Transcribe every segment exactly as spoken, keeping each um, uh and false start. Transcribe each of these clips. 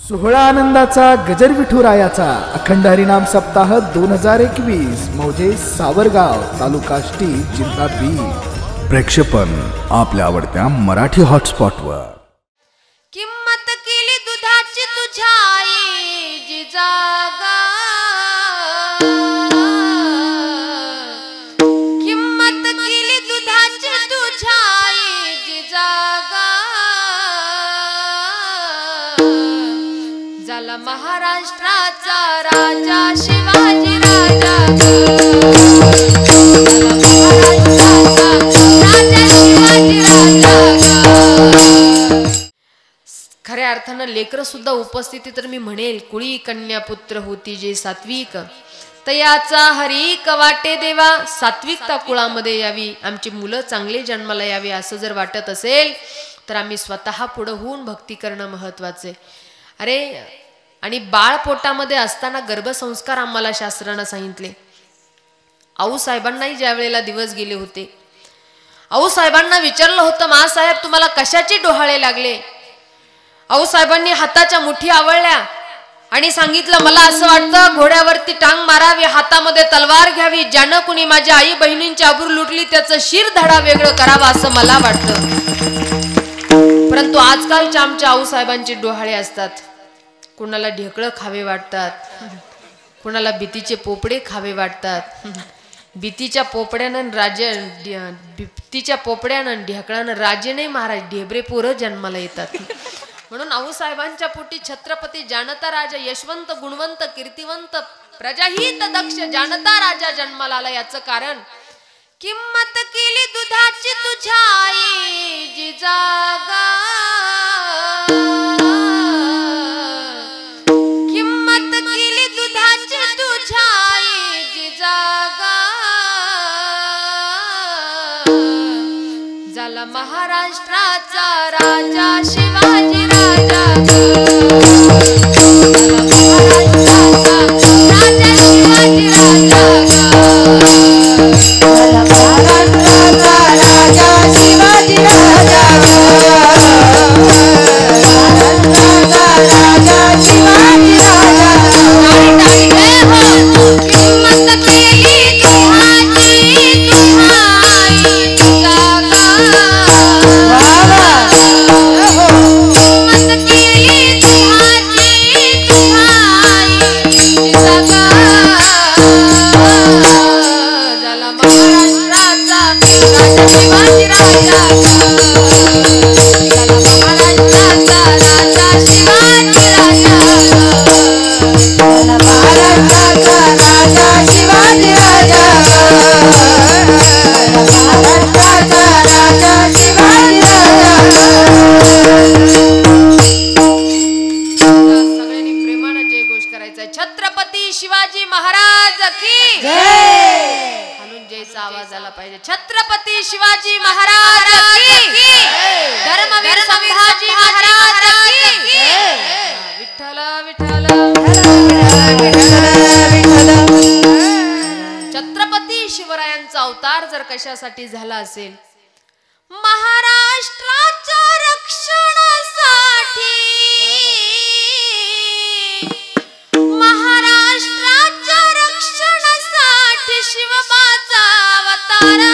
सोहळा आनंदाचा गजर विठुरायाचा अखंड हरिनाम सप्ताह दोन हजार एकवीस मौजे सावरगाव तालुका आष्टी जिल्हा बीड। प्रेक्षेपण आपल्या आवडत्या मराठी हॉटस्पॉटवर। किंमत केली दुधाची तुझ्या आई जिजागा, किंमत केली दुधाची तुझ्या आई जिजागा, झाला महाराष्ट्राचा राजा शिवाजी राजा, राजा शिवाजी राजा। खऱ्या अर्थानं लेकर सुद्धा उपस्थिती तर मी म्हणेल कुळी कन्या पुत्र होती जे सात्विक, तयाचा हरिक वाटे देवा, सात्विकता कुळामध्ये यावी, आमची मुलं चांगले जन्माला यावी असं जर वाटत असेल तर आम्ही स्वतः पुढे होऊन भक्ती करणं महत्वाचे। अरे आणि बाळ पोटामध्ये असताना गर्भसंस्कार आम्हाला शास्त्रानं सांगितले। आऊ साहेबांनाही ज्या वेळेला दिवस गेले होते, आऊ साहेबांना विचारलं होतं मा साहेब तुम्हाला कशाचे डोहाळे लागले? आऊ साहेबांनी हाताच्या मुठी आवळल्या आणि सांगितलं मला असं वाटतं घोड्यावरती टांग मारावी, हातामध्ये तलवार घ्यावी, ज्यानं कुणी माझ्या आई बहिणींची आबरू लुटली त्याचं शिर धडा वेगळं करावं असं मला वाटतं। परंतु आजकालच्या आमच्या आऊ साहेबांचे डोहाळे असतात, कुणाला ढेकळं खावे वाटतात, कुणाला भीतीचे पोपडे खावे वाटतात, भीतीच्या पोपड्यानं राजे भीतीच्या पोपड्यानं ढेकळानं राजे नाही महाराज ढेबरे पोरं जन्माला येतात। म्हणून आऊ साहेबांच्या पोटी छत्रपती जानता राजा यशवंत गुणवंत कीर्तिवंत प्रजाहित दक्ष जानता राजा जन्माला आला। याचं कारण किंमत केली दुधाची तुझ्या आई जिजागा, किंमत केली दुधाची तुझ्या आई जिजागा, झाला महाराष्ट्राचा राजा शिवाजी राजा, राजा शिवाजी राजा, महाराष्ट्राचा राजा शिवाजी राजा, राजा शिवाजी राजा। किंमत केली दुधाची तुझ्या आई जिजागा, किंमत केली दुधाची तुझ्या आई जिजागा, झाला महाराष्ट्राचा राजा शिवाजी राजा, झाला महाराष्ट्राचा राजा शिवाजी राजा, झाला महाराष्ट्राचा राजा शिवाजी राजा, महाराष्ट्राचा राजा शिवाजी राजा। सगळ्यांनी प्रेमानं जय घोष करायचा। छत्रपती शिवाजी महाराज की जय। खालून जयचा आवाज आला पाहिजे। छत्रपती शिवाजी महाराज की, धर्मवीर संभाजी महाराज की, विठ्ठल विठ्ठल। छत्रपती शिवरायांचा अवतार जर कशासाठी झाला असेल, महाराष्ट्राच्या रक्षणासाठी, महाराष्ट्राच्या रक्षणासाठी शिवबाचा अवतार,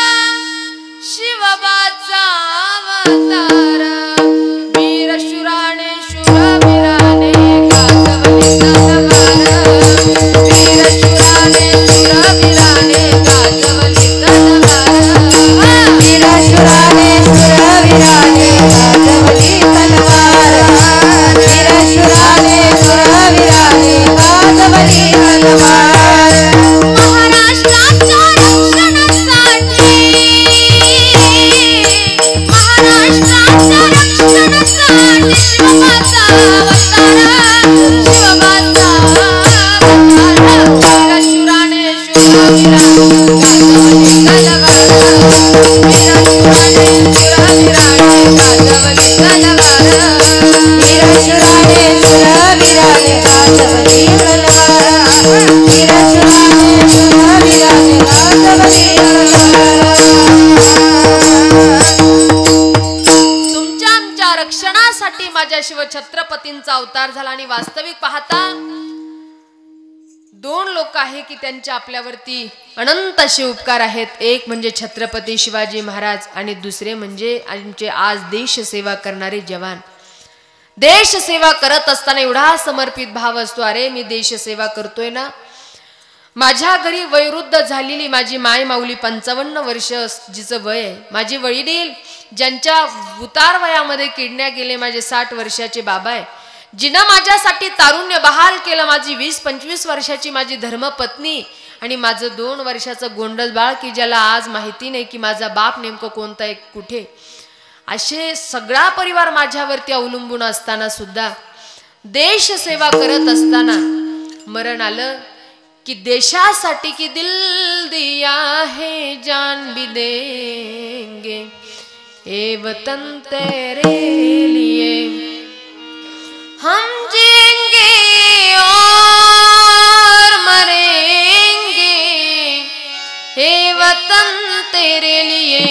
शिवबाचा अवतार, वीर शुराने शूरवीराने गाजवली तलवार, वीर शुराने शूरवीराने गाजवली तलवार, वीर शुराने शूरवीराने गाजवली तलवार, वीर शुराने शूरवीराने गाजवली तलवार। महाराष्ट्राच्या रक्षणासाठी, महाराष्ट्राच्या रक्षणासाठी शिवबाचा अवतार, शिवबाचा अवतार, वीर शुराने शूरवीराने गाजवली तलवार, वीर शुराने शूरवीराने गाजवली तलवार, वीर शुराने शूरवीराने गाजवली तलवार, वीर शुराने शूरवीराने गाजवली तलवार। तुमच्या आमच्या रक्षणासाठी माझ्या शिवछत्रपतींचा तुमचा अवतार झाला आणि वास्तविक पाहता दोन लोक आहे की त्यांच्या आपल्यावरती अनंत असे उपकार आहेत. एक म्हणजे छत्रपती शिवाजी महाराज आणि दुसरे म्हणजे आमचे आज देश सेवा करणारे जवान. देश सेवा करत असताना एवढा समर्पित भाव असतो, अरे मी देश सेवा करतोय ना. माझ्या घरी वयोवृद्ध झालेली माझी माय माऊली पंचावन्न वर्ष जिचं वय आहे, माझी वडील ज्यांच्या उतार वयामध्ये किडण्या गेले माझे साठ वर्षाचे बाबा आहे, जिनं माझ्यासाठी तारुण्य बहाल केलं माझी वीस पंचवीस वर्षाची माझी धर्मपत्नी आणि माझं दोन वर्षाचं गोंडस बाळ की ज्याला आज माहिती नाही की माझा बाप नेमकं कोणता आहे कुठे, असे सगळा परिवार माझ्यावरती अवलंबून असताना सुद्धा देश सेवा करत असताना मरण आलं कि देशासाठी की दिल दिया है जान भी देंगे ए वतन तेरे लिए हम जिएंगे और मरेंगे हे वतन तेरे लिए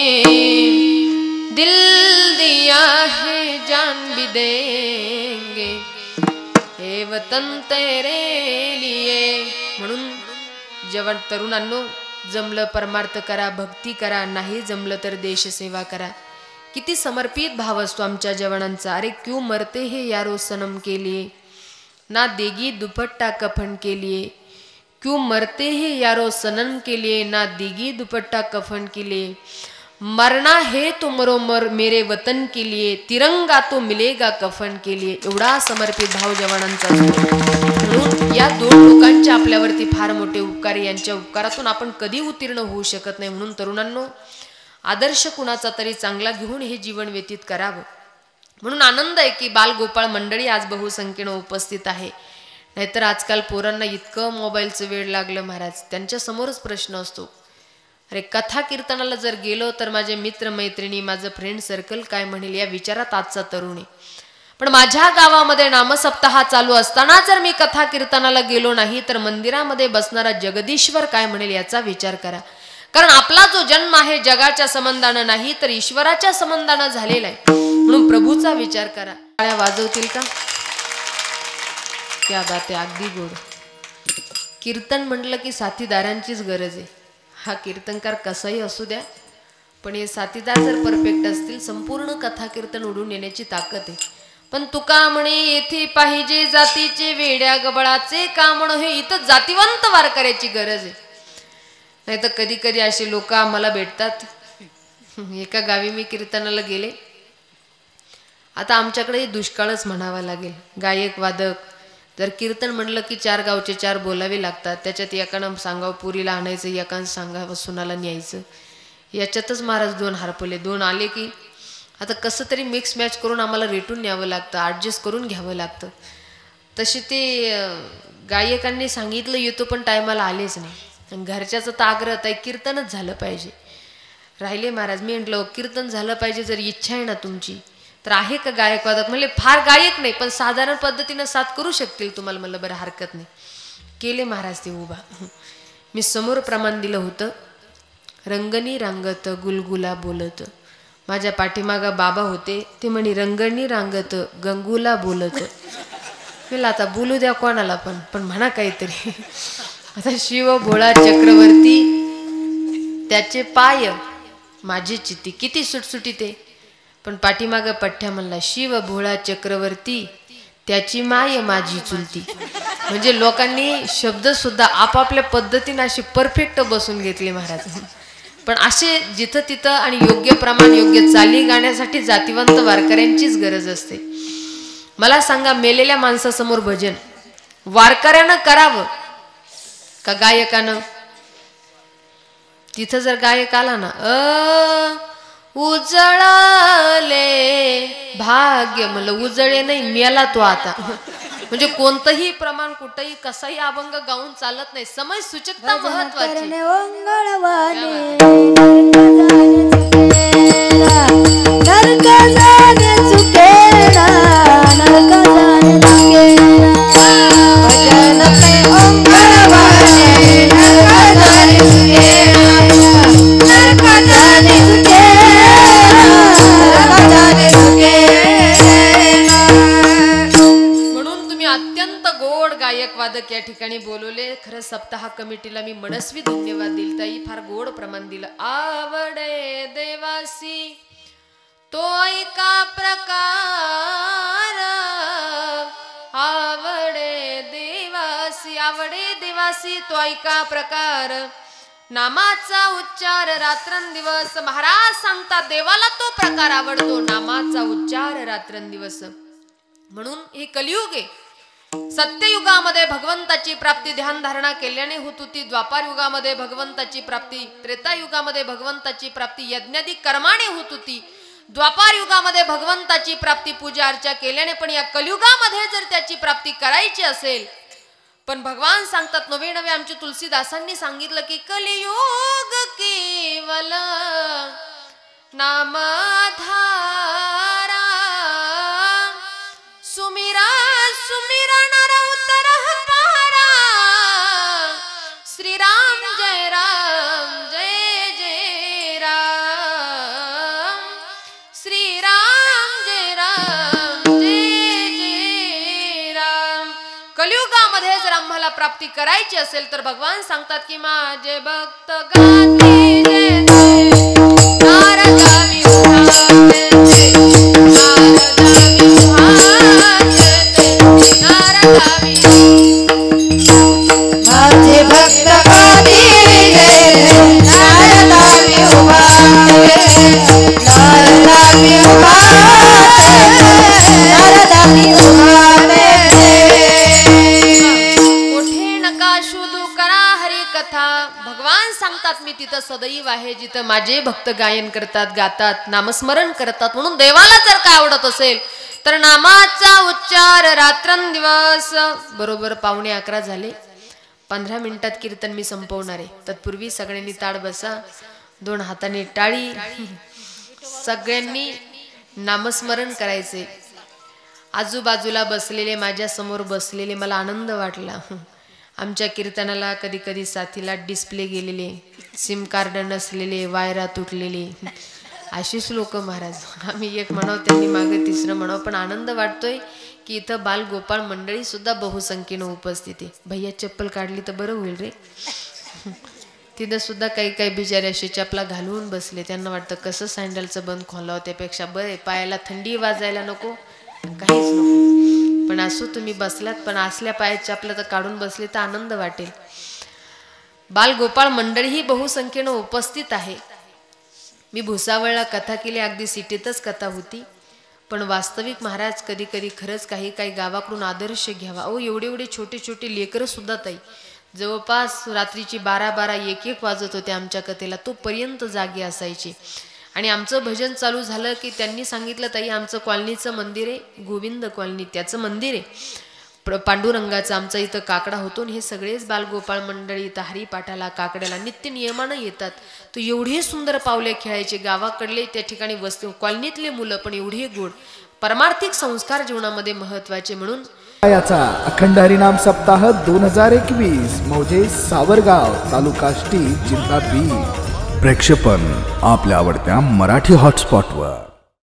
दिल दिया है जान भी देंगे हे वतन तेरे लिए. म्हणून जवान तरुणांनो, जमलं परमार्थ करा, भक्ती करा, नाही जमलं तर देशसेवा करा. किती समर्पित भाव असतो आमच्या जवानांचा. अरे क्यों मरते हे यारो सनम के लिए, ना देगी दुपट्टा कफन के लिए. क्यों मरते हे यारो सनम के लिए, ना देगी दुपट्टा कफन के लिए. मरना है तो मरो मर मेरे वतन के लिए, तिरंगा तो मिलेगा कफन के लिए. एवढा समर्पित भाव जवानांचा असतो. म्हणून या दोन लोकांच्या आपल्यावरती फार मोठे उपकार, यांच्या उपकारातून आपण कधी उत्तीर्ण होऊ शकत नाही. म्हणून तरुणांनो, आदर्श कुणाचा तरी चांगला घेऊन हे जीवन व्यतीत करावं. म्हणून आनंद आहे की बालगोपाळ मंडळी आज बहुसंख्येनं उपस्थित आहे. नाहीतर आजकाल पोरांना इतकं मोबाईलचं वेळ लागलं महाराज, त्यांच्या समोरच प्रश्न असतो. अरे कथा कीर्तनाला जर गेलो तर माझे मित्र मैत्रिणी, माझं फ्रेंड सर्कल काय म्हणेल या विचारात आजचा तरुण आहे. पण माझ्या गावामध्ये नामसप्ताह चालू असताना जर मी कथा कीर्तनाला गेलो नाही तर मंदिरामध्ये बसणारा जगदीश्वर काय म्हणेल याचा विचार करा. कारण आपला जो जन्म आहे जगाच्या संबंधानं नाही तर ईश्वराच्या संबंधानं झालेला आहे. म्हणून प्रभूचा विचार करा. टाळ्या वाजवतील का? क्या बात आहे, अगदी गोड. कीर्तन म्हटलं की साथीदारांचीच गरज आहे. हा कीर्तनकार कसाही असू द्या, पण हे साथीदार जर परफेक्ट असतील संपूर्ण कथा कीर्तन उडून येण्याची ताकद आहे. पण तुका म्हणे येथे पाहिजे जातीचे वेड्या गबळाचे का म्हण, हे इथं जातीवंत वारकऱ्याची गरज आहे. नाही तर कधी कधी असे लोक आम्हाला भेटतात. एका गावी मी कीर्तनाला गेले. आता आमच्याकडे दुष्काळच म्हणावा लागेल. गायक वादक जर कीर्तन म्हणलं की चार गावचे चार बोलावे लागतात. त्याच्यात एकानं सांगावं पुरीला आणायचं, एकानं सांगावं सुनाला न्यायचं. याच्यातच महाराज दोन हरपले. दोन आले की आता कसं तरी मिक्स मॅच करून आम्हाला रेटून न्यावं लागतं, ॲडजस्ट करून घ्यावं लागतं. तसे ते गायकांनी सांगितलं येतो पण टायमाला आलेच नाही. घरच्याचं तर आग्रह आहे कीर्तनच झालं पाहिजे. राहिले महाराज. मी म्हटलं कीर्तन झालं पाहिजे, जर इच्छा आहे ना तुमची तर आहे का गायक वादक? म्हणले फार गायक नाही पण साधारण पद्धतीनं साथ करू शकतील तुम्हाला. म्हणलं बरं हरकत नाही. केले महाराज ते उभा. मी समोर प्रमाण दिलं होतं. रंगणी रांगत गुलगुला बोलत. माझ्या पाठीमागा बाबा होते. ते म्हणे रंगणी रांगत गंगूला बोलत. मला आता बोलू द्या कोणाला पण पण म्हणा काहीतरी. आता शिव भोळा चक्रवर्ती त्याचे पाय माझी चित्ती. किती सुटसुटी ते. पण पाठीमागं पठ्ठ्या म्हणला शिव भोळा चक्रवर्ती त्याची माय माझी चुलती. म्हणजे लोकांनी शब्द सुद्धा आपापल्या पद्धतीने असे परफेक्ट बसून घेतले महाराज. पण असे जिथं तिथं आणि योग्य प्रमाण योग्य चाली गाण्यासाठी जातीवंत वारकऱ्यांचीच गरज असते. मला सांगा, मेलेल्या माणसासमोर भजन वारकऱ्यानं करावं का गायकानं? तिथं जर गायक आला ना, अ उजळले भाग्य, म्हणलं उजळे नाही मेला तो आता. म्हणजे कोणतंही प्रमाण कुठेही कसाही अभंग गाऊन चालत नाही. समय सूचकता महत्वाची. अत्यंत गोड गायक वादक या ठिकाणी बोलवले. खरं सप्ताह कमिटीला मी मनस्वी धन्यवाद दिल. ताई फार गोड प्रमाण दिलं. आवडे देवासी तो ऐका प्रकार, आवडे देवासी आवडे देवासी तो ऐका प्रकार, नामाचा उच्चार रात्रंदिवस. महाराज सांगतात देवाला तो प्रकार आवडतो, नामाचा उच्चार रात्रंदिवस. म्हणून हे कलियुग आहे. सत्ययुगामध्ये भगवंताची प्राप्ती ध्यान धारणा केल्याने होत होती. द्वापार युगामध्ये भगवंताची प्राप्ती, त्रेतायुगामध्ये भगवंताची प्राप्ती यज्ञादी कर्माने होत होती. द्वापार युगामध्ये भगवंताची प्राप्ती पूजा अर्चा केल्याने, पण या कलियुगामध्ये जर त्याची प्राप्ती करायची असेल, पण भगवान सांगतात नवे नवे आमच्या तुलसीदासांनी सांगितलं की कलियुग केवल नामधारा, सुमिरा सुमिरा नर उतर पारा, श्रीराम जय राम जय जय राम, श्रीराम जय राम जय जय राम. कलियुगामध्ये जर आम्हाला प्राप्ती करायची असेल तर भगवान सांगतात की माझे भक्त गाते जय जय, नारदा विहाते नारदा विहाते नारदा माझे भक्त गाते जय, नारदा विहाते नारदा विहाते नारदा विहाते. भगवान सांगतात मी तिथं सदैव आहे जिथं माझे भक्त गायन करतात, गातात, नामस्मरण करतात. म्हणून देवाला जर काय आवडत असेल तर नामाचा उच्चार रात्रंदिवस. बरोबर पावणे अकरा झाले. पंधरा मिनिटात कीर्तन मी संपवणार आहे. तत्पूर्वी सगळ्यांनी ताड बसा, दोन हाताने टाळी. सगळ्यांनी नामस्मरण करायचे. आजूबाजूला बसलेले, माझ्या समोर बसलेले, मला आनंद वाटला. आमच्या कीर्तनाला कधी कधी साथीला डिस्प्ले गेलेले, सिम कार्ड नसलेले, वायरा तुटलेले, अशीच लोक महाराज. आम्ही एक म्हणाव, त्यांनी मागे तिसरं म्हणावं, पण आनंद वाटतोय की इथं बालगोपाळ मंडळी सुद्धा बहुसंख्येनं उपस्थित आहे. भैया चप्पल काढली तर बरं होईल रे. तिथं सुद्धा काही काही बिचारे असे चपला घालून बसले. त्यांना वाटतं कसं सँडलचं बंद खोलावं, त्यापेक्षा बरं पायाला थंडी वाजायला नको, काहीच नको. पण असो तुम्ही बसलात, पण असल्या पायात चपला तर काढून बसले तर आनंद वाटेल. बालगोपाळ मंडळी ही बहुसंख्येनं उपस्थित आहे. मी भुसावळला कथा केली, अगदी सिटीतच कथा होती, पण वास्तविक महाराज कधी कधी खरंच काही काही गावाकडून आदर्श घ्यावा. ओ एवढे एवढे छोटे छोटे लेकरं सुद्धा ताई जवळपास रात्रीची बारा बारा एक एक वाजत होते आमच्या कथेला, तोपर्यंत जागे असायचे. आणि आमचं भजन चालू झालं की त्यांनी सांगितलं ताई आमचं कॉलनीचं मंदिर आहे, गोविंद कॉलनी, त्याचं मंदिर आहे पांडुरंगाचं. आमचा इथं काकडा होतो आणि हे सगळेच बालगोपाळ मंडळी इथं हरिपाठाला काकड्याला नित्य नियमानं येतात. तो एवढे सुंदर पावले खेळायचे. गावाकडले त्या ठिकाणी वस्तू कॉलनीतले मुलं पण एवढे गोड. परमार्थिक संस्कार जीवनामध्ये महत्वाचे. म्हणून याचा अखंड हरिनाम सप्ताह दोन हजार एकवीस मौजे सावरगाव तालुका आष्टी जिल्हा बीड. प्रक्षेपण आपल्या आवडत्या मराठी हॉटस्पॉटवर.